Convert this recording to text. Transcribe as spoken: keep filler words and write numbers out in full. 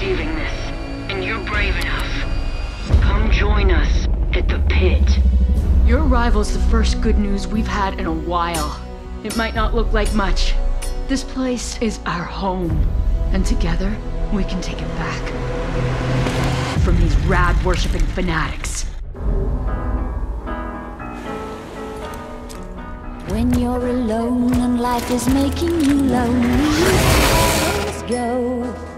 receiving this, and you're brave enough, come join us at the Pit. Your arrival's the first good news we've had in a while. It might not look like much. This place is our home, and together we can take it back from these rad-worshipping fanatics. When you're alone and life is making you lonely, you always go